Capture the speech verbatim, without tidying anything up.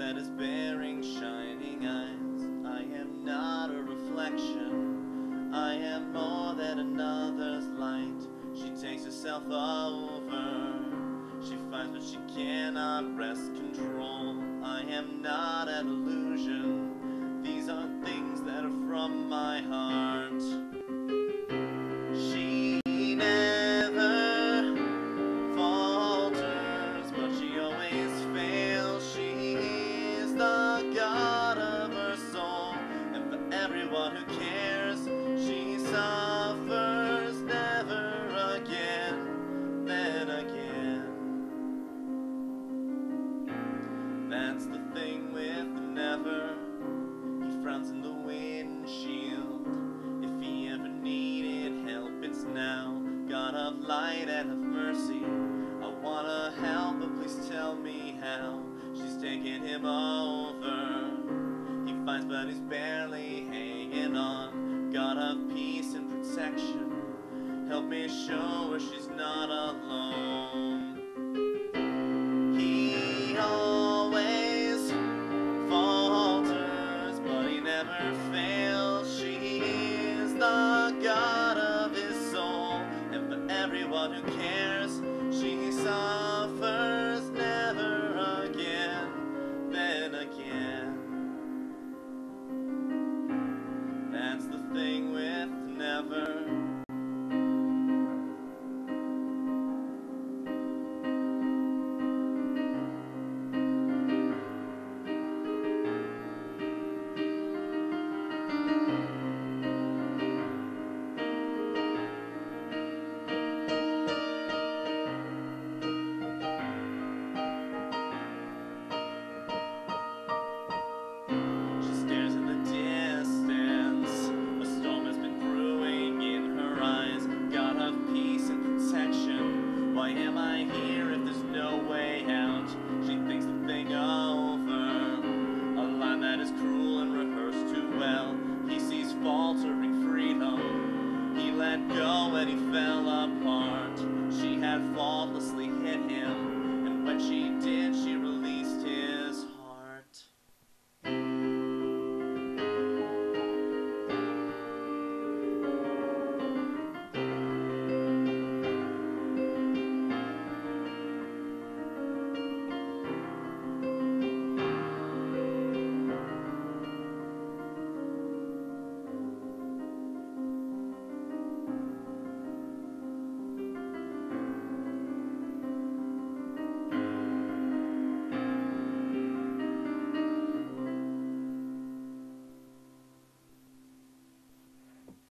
that is bearing shining eyes. I am not a reflection, I am more than another's light. She takes herself over, she finds but she cannot wrest control. I am not an illusion, these are things that are from my heart. She never falters, but she always fails. She is the God of her soul, and for everyone who cares, she suffers never again, then again. That's the thing with never. He frowns in the windshield. If he ever needed help, it's now. God of light and of mercy, I wanna help, but please tell me how. She's taking him over. He fights, but he's barely hanging on. God of peace and protection, help me show her she's not alone. He always falters, but he never fails. She is the God of his soul, and for everyone who cares, she suffers never again, then again. That's the thing with never. Why am I here if there's no way out? She thinks the thing over, a line that is cruel and rehearsed too well. He sees faltering freedom, he let go and he fell apart. She had faultlessly hit him, and when she did,